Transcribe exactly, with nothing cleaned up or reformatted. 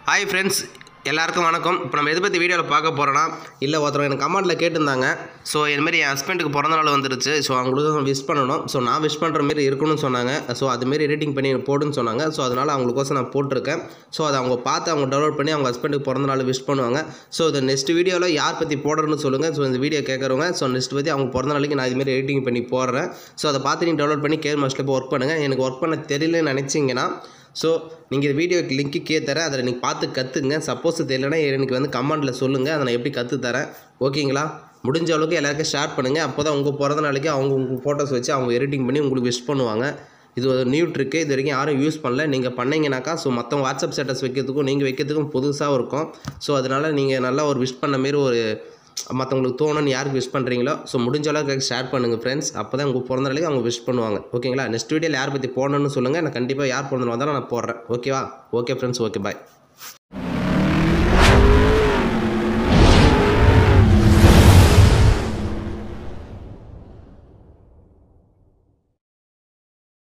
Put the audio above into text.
Hi friends, எல்லாருக்கும் வணக்கம். இப்போ நம்ம எதை பற்றி வீடியோவில் பார்க்க போகிறோன்னா, இல்லை ஒருத்தர் எனக்கு கமெண்ட்டில் கேட்டிருந்தாங்க. ஸோ இதுமாரி என் ஹஸ்பண்டுக்கு பிறந்த நாள் வந்துருச்சு. ஸோ அவங்களுக்கு விஷ் பண்ணணும். ஸோ நான் விஷ் பண்ணுற மாரி இருக்கணும்னு சொன்னாங்க. ஸோ அதுமாரி எடிட்டிங் பண்ணி போடுன்னு சொன்னாங்க. ஸோ அதனால் அவங்களுக்கோசம் நான் போட்டிருக்கேன். ஸோ அதை அவங்க பார்த்து அவங்க டவுன்லோட் பண்ணி அவங்க ஹஸ்பண்டுக்கு பிறந்த நாள் விஷ் பண்ணுவாங்க. ஸோ இந்த நெக்ஸ்ட் வீடியோவில் யார் பற்றி போடுறேன்னு சொல்லுங்கள். ஸோ இந்த வீடியோ கேட்குறவங்க ஸோ நெக்ஸ்ட் பற்றி அவங்க பிறந்த நாளைக்கு நான் இதுமாரி எடிட்டிங் பண்ணி போடுறேன். ஸோ அதை பார்த்து நீங்கள் டவுன்லோட் பண்ணி கேர் மாஸ்டரில் போய் ஒர்க் பண்ணுங்கள். எனக்கு ஒர்க் பண்ண தெரியலன்னு நினச்சிங்கன்னா ஸோ நீங்கள் வீடியோக்கு லிங்க்கு கே தரேன், அதில் நீங்கள் பார்த்து கற்றுக்குங்க. சப்போஸ் தெரியலனா எனக்கு வந்து கமெண்ட்டில் சொல்லுங்கள், அதை நான் எப்படி கற்று தரேன். ஓகேங்களா? முடிஞ்ச அளவுக்கு எல்லாருக்கும் ஷேர் பண்ணுங்கள். அப்போ தான் உங்கள் பிறந்த நாளைக்கு அவங்க உங்கள் ஃபோட்டோஸ் வச்சு அவங்க எடிட்டிங் பண்ணி உங்களுக்கு விஷ் பண்ணுவாங்க. இது ஒரு நியூ ட்ரிக்கு, இது வரைக்கும் யாரும் யூஸ் பண்ணல. நீங்கள் பண்ணிங்கனாக்கா ஸோ மற்றவங்க வாட்ஸ்அப் ஸ்டேட்டஸ் வைக்கிறதுக்கும் நீங்கள் வைக்கிறதுக்கும் புதுசாக இருக்கும். ஸோ அதனால் நீங்கள் நல்லா ஒரு விஷ் பண்ண மாரி ஒரு மற்றவங்களுக்கு தோணுன்னு யாருக்கு விஷ் பண்ணுறீங்களோ ஸோ முடிஞ்ச அளவுக்கு ஷேர் பண்ணுங்கள் ஃப்ரெண்ட்ஸ். அப்போ தான் உங்கள் பிறந்த நாளைக்கு அவங்க விஷ் பண்ணுவாங்க. ஓகேங்களா? நெக்ஸ்ட் வீடியோவில் யார் பற்றி போடணும்னு சொல்லுங்கள். நான் கண்டிப்பாக யார் பிறந்த நாள் வந்தாலும் நான் போடுறேன். ஓகேவா? ஓகே ஃப்ரெண்ட்ஸ், ஓகே பாய்.